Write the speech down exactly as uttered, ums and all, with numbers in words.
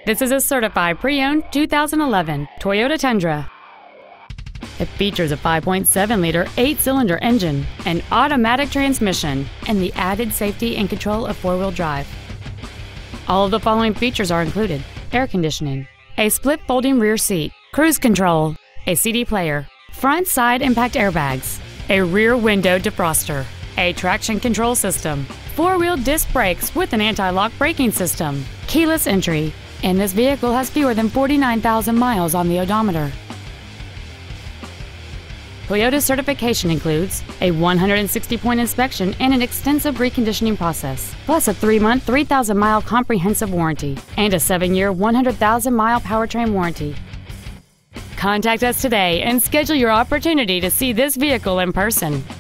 This is a certified pre-owned two thousand eleven Toyota Tundra. It features a five point seven liter eight-cylinder engine, an automatic transmission, and the added safety and control of four-wheel drive. All of the following features are included: air conditioning, a split folding rear seat, cruise control, a C D player, front side impact airbags, a rear window defroster, a traction control system, four-wheel disc brakes with an anti-lock braking system, keyless entry, and this vehicle has fewer than forty-nine thousand miles on the odometer. Toyota's certification includes a one hundred sixty point inspection and an extensive reconditioning process, plus a three month, three thousand mile comprehensive warranty and a seven year, one hundred thousand mile powertrain warranty. Contact us today and schedule your opportunity to see this vehicle in person.